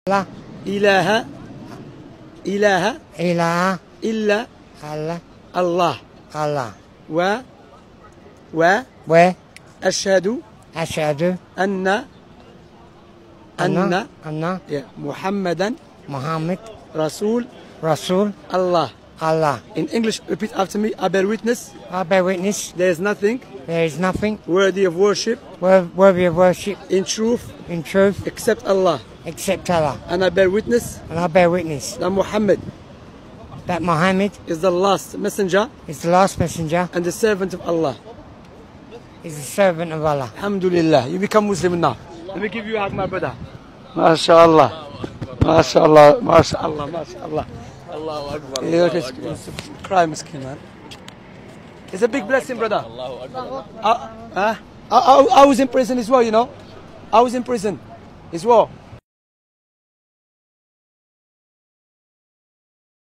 Allah. إله إله إله إلا Allah. الله Allah. أشهد أشهد أن أن محمدا Muhammad رسول Rasul Allah. Allah. In English, repeat after me. I bear witness. I bear witness There is nothing there is nothing worthy of worship worthy of worship in truth in truth except Allah. except Allah. And I bear witness And I bear witness that Muhammad that Muhammad is the last messenger is the last messenger, and the servant of Allah. is the servant of Allah. Alhamdulillah. You become Muslim now. Let me give you a hug, my brother. MashaAllah. MashaAllah. MashaAllah. MashaAllah. Allahu Akbar. Cry, miskin, man. It's a big blessing, brother. I was in prison as well, you know. I was in prison as well.